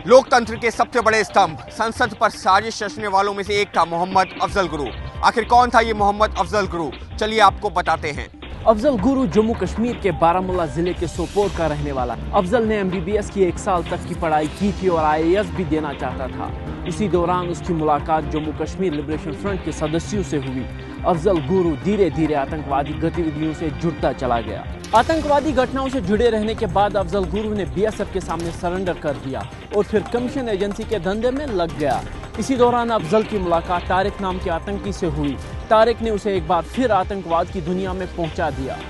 लोकतंत्र के सबसे बड़े स्तंभ संसद पर साजिश रचने वालों में से एक था मोहम्मद अफजल गुरु। आखिर कौन था ये मोहम्मद अफजल गुरु, चलिए आपको बताते हैं। अफजल गुरु जम्मू कश्मीर के बारामूला जिले के सोपोर का रहने वाला। अफजल ने MBBS की 1 साल तक की पढ़ाई की थी और IAS भी देना चाहता था। इसी दौरान उसकी मुलाकात जम्मू कश्मीर लिबरेशन फ्रंट के सदस्यों से हुई। अफजल गुरु धीरे धीरे आतंकवादी गतिविधियों से जुड़ता चला गया। आतंकवादी घटनाओं से जुड़े रहने के बाद अफजल गुरु ने BSF के सामने सरेंडर कर दिया और फिर कमीशन एजेंसी के धंधे में लग गया। इसी दौरान अफजल की मुलाकात तारिक नाम के आतंकी से हुई। तारिक ने उसे एक बार फिर आतंकवाद की दुनिया में पहुंचा दिया।